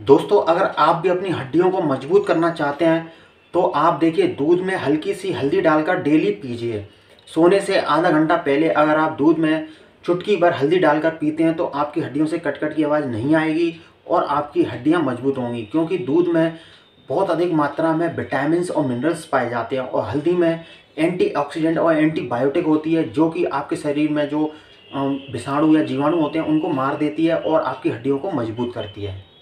दोस्तों, अगर आप भी अपनी हड्डियों को मजबूत करना चाहते हैं तो आप देखिए, दूध में हल्की सी हल्दी डालकर डेली पीजिए। सोने से आधा घंटा पहले अगर आप दूध में चुटकी भर हल्दी डालकर पीते हैं तो आपकी हड्डियों से कट-कट की आवाज़ नहीं आएगी और आपकी हड्डियां मजबूत होंगी, क्योंकि दूध में बहुत अधिक मात्रा में विटामिन्स और मिनरल्स पाए जाते हैं और हल्दी में एंटीऑक्सीडेंट और एंटीबायोटिक होती है, जो कि आपके शरीर में जो विषाणु या जीवाणु होते हैं उनको मार देती है और आपकी हड्डियों को मजबूत करती है।